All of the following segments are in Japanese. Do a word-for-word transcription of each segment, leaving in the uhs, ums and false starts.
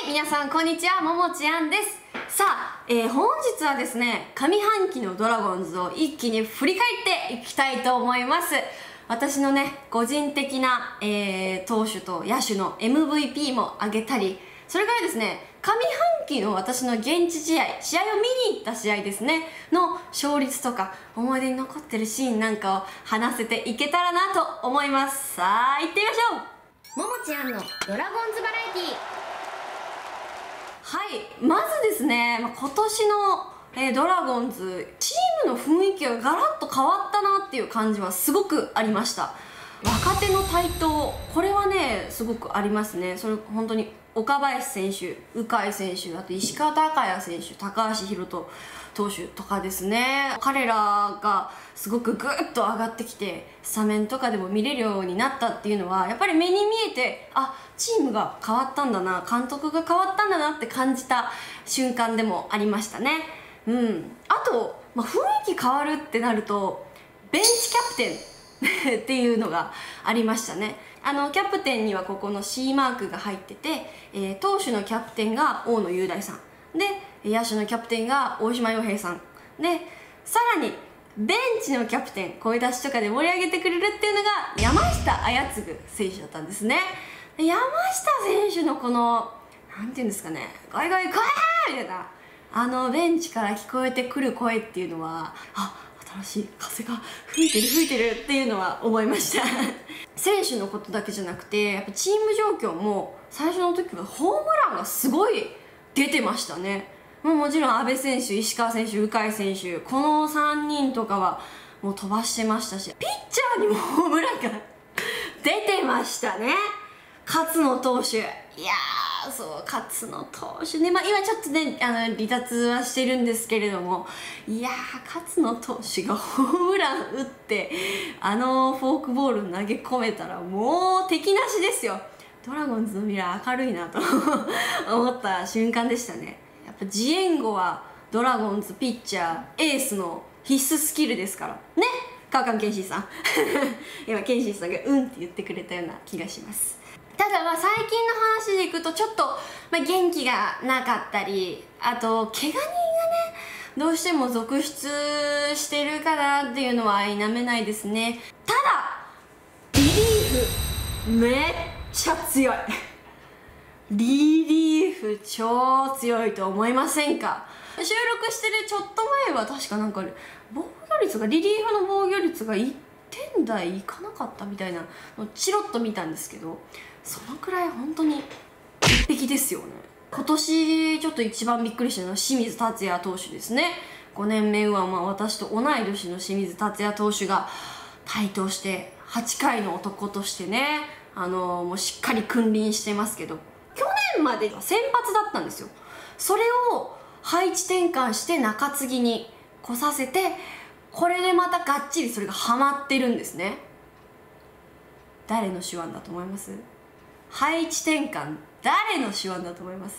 い、皆さんこんにちは、ももちあんです。さあ、えー、本日はですね、上半期のドラゴンズを一気に振り返っていきたいと思います。私のね、個人的な、えー、投手と野手の エムブイピー も挙げたり、それからですね、上半期の私の現地試合、試合を見に行った試合ですね、の勝率とか、思い出に残ってるシーンなんかを話せていけたらなと思います。さあ、行ってみましょう。 ももちゃんのドラゴンズバラエティー。 はい、まずですね、まあ、今年の、えー、ドラゴンズチームの雰囲気がガラッと変わったなっていう感じはすごくありました。若手の台頭、これはねすごくありますね。それ本当に岡林選手、鵜飼選手、あと石川昂弥選手、高橋宏斗投手とかですね、彼らがすごくグッと上がってきてスタメンとかでも見れるようになったっていうのはやっぱり目に見えて、あ、チームが変わったんだな、監督が変わったんだなって感じた瞬間でもありましたね。うん、あと、まあ、雰囲気変わるってなるとベンチキャプテンっていうのがありましたね。あのキャプテンにはここの C マークが入ってて、えー、投手のキャプテンが大野雄大さんで、野手のキャプテンが大島洋平さんで、さらにベンチのキャプテン、声出しとかで盛り上げてくれるっていうのが山下綾嗣選手だったんですね。山下選手のこのなんていうんですかね、ガイガイガイみたいな、あのベンチから聞こえてくる声っていうのは、あ、新しい風が吹いてる吹いてるっていうのは思いました選手のことだけじゃなくて、やっぱチーム状況も最初の時はホームランがすごい出てましたね。もうもちろん阿部選手、石川選手、鵜飼選手、このさんにんとかはもう飛ばしてましたし、ピッチャーにもホームランが出てましたね。勝野投手、いやー、そう勝野投手ね、まあ、今ちょっとねあの離脱はしてるんですけれども、いやー、勝野投手がホームラン打ってあのフォークボール投げ込めたらもう敵なしですよ。ドラゴンズの未来明るいなと思った瞬間でしたね。やっぱジエンゴはドラゴンズピッチャーエースの必須スキルですからね。川上健信さん今健信さんがうんって言ってくれたような気がします。ただまあ最近の話でいくとちょっと、まあ、元気がなかったり、あと怪我人がねどうしても続出してるかなっていうのは否めないですね。ただリリーフめっちゃ強いリリーフ超強いと思いませんか？収録してるちょっと前は確かなんか防御率がリリーフの防御率がいってん台いかなかったみたいなのをチロッと見たんですけど、そのくらい本当に鉄壁ですよね。今年ちょっと一番びっくりしたのは清水達也投手ですね。ごねんめはまあ私と同い年の清水達也投手が台頭してはちかいの男としてね、あのー、もうしっかり君臨してますけど、去年までは先発だったんですよ。それを配置転換して中継ぎに来させて、これでまたがっちりそれがハマってるんですね。誰の手腕だと思います？配置転換、誰の手腕だと思います？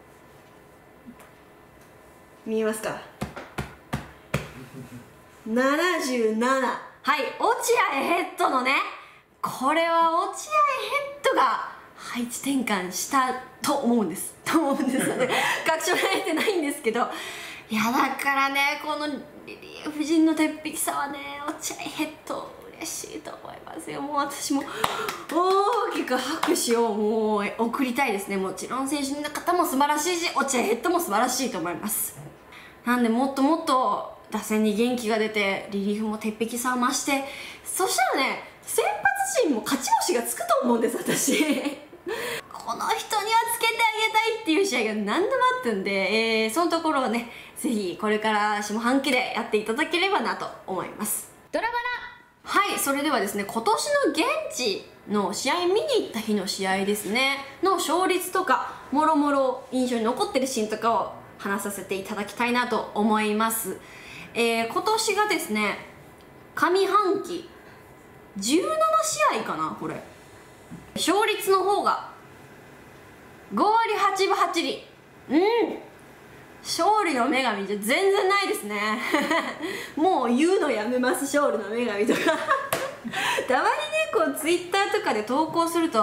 見えますか？ななじゅうなな。はい、落合ヘッドのね、これは落合ヘッドが配置転換したと思うんですと思うんですよね確証得てないんですけど、いやだからね、このリリーフ陣の鉄壁さはね、落合ヘッド嬉しいと思いますよ。もう私も大きく拍手をもう送りたいですね。もちろん選手の方も素晴らしいし、落合ヘッドも素晴らしいと思います。なんでもっともっと打線に元気が出て、リリーフも鉄壁さを増して、そしたらね、先発陣も勝ち星がつくと思うんです私この人にはつけてあげたいっていう試合が何度もあったんで、えー、そのところをね、ぜひこれから下半期でやっていただければなと思います。 ドラバラ。 はい、それではですね、今年の現地の試合見に行った日の試合ですねの勝率とかもろもろ印象に残ってるシーンとかを話させていただきたいなと思います。えー、今年がですね、上半期じゅうななしあいかな、これ勝率の方がごわりはちぶはちり、うん、勝利の女神じゃ全然ないですねもう言うのやめます、勝利の女神とかたまにね、こうツイッターとかで投稿すると、あ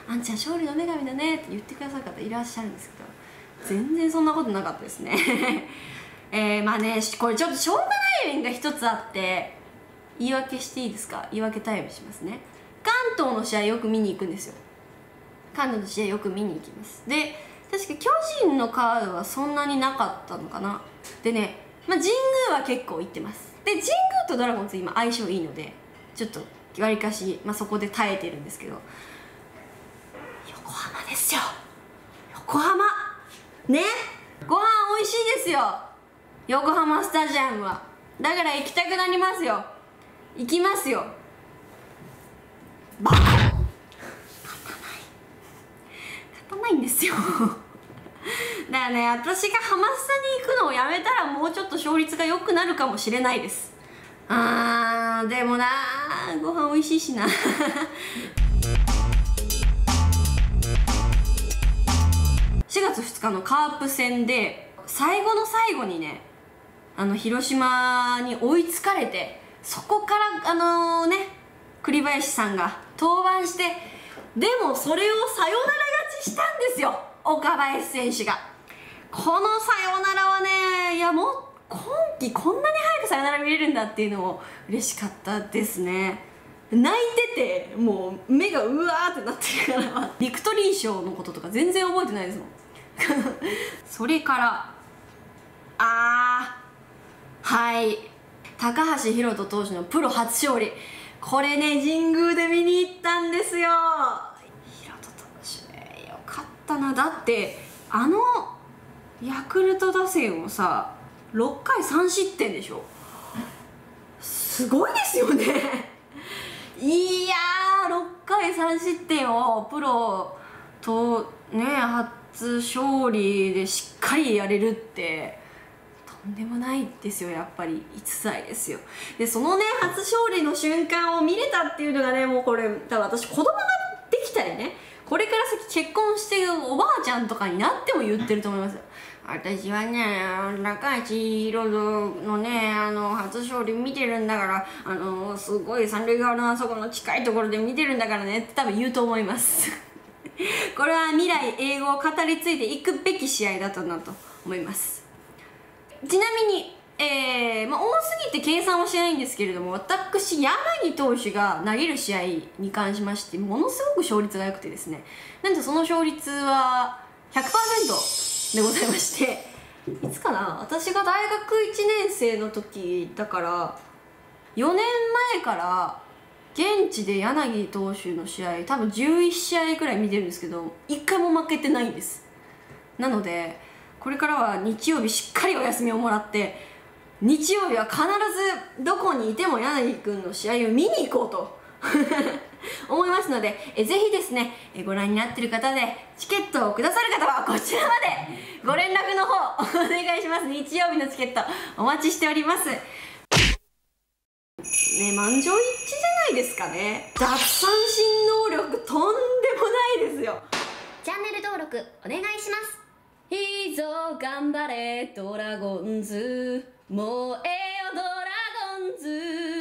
あんちゃん勝利の女神だねって言ってくださる方いらっしゃるんですけど、全然そんなことなかったですねえー、まあね、これちょっとしょうがない面が一つあって、言い訳していいですか？言い訳タイムしますね。関東の試合よく見に行くんですよ。関東の試合よく見に行きます。で、確か巨人のカードはそんなになかったのかな。でね、まあ、神宮は結構行ってます。で、神宮とドラゴンズ今相性いいので、ちょっとわりかし、まあ、そこで耐えてるんですけど、横浜ですよ、横浜ね、ご飯美味しいですよ、横浜スタジアムは。だから行きたくなりますよ。行きますよ。バカ勝たない勝たないんですよだからね、私がハマスタに行くのをやめたらもうちょっと勝率が良くなるかもしれないです。あーでもなー、ご飯美味しいしなしがつふつかのカープ戦で最後の最後にね、あの広島に追いつかれて、そこからあのー、ね栗林さんが登板して、でもそれをサヨナラ勝ちしたんですよ、岡林選手が。このサヨナラはね、いやもう今季こんなに早くサヨナラ見れるんだっていうのも嬉しかったですね。泣いててもう目がうわーってなってるからビクトリー賞のこととか全然覚えてないですもんそれからあーはい高橋宏斗投手のプロ初勝利、これね神宮で見に行ったんですよ。宏斗投手ね、よかったな。だってあのヤクルト打線をさろっかいさん失点でしょ、すごいですよねいやーろっかいさん失点をプロとね初勝利でしっかりやれるってとんでもないですよ。やっぱり逸材ですよ。でそのね初勝利の瞬間を見れたっていうのがね、もうこれ多分私子供ができたりね、これから先結婚してるおばあちゃんとかになっても言ってると思いますよ。私はね高橋宏斗のねあの初勝利見てるんだから、あのすごい三塁側のあそこの近いところで見てるんだからねって多分言うと思いますこれは未来英語を語り継いでいくべき試合だったなと思います。ちなみにえーまあ、多すぎて計算はしてないんですけれども、私柳投手が投げる試合に関しましてものすごく勝率が良くてですね、なんとその勝率は ひゃくパーセント でございまして、いつかな、私が大学いちねん生の時だからよねんまえから現地で柳投手の試合多分じゅういちしあいくらい見てるんですけど、いっかいも負けてないんです。なのでこれからは日曜日しっかりお休みをもらって、日曜日は必ずどこにいても柳君の試合を見に行こうと思いますので、えぜひですねえご覧になっている方でチケットをくださる方はこちらまでご連絡の方お願いします。日曜日のチケットお待ちしておりますね。満場一致じゃないですかね。奪三振能力とんでもないですよ。 チャンネル登録お願いします。 いいぞ頑張れドラゴンズ、もうええよドラゴンズ。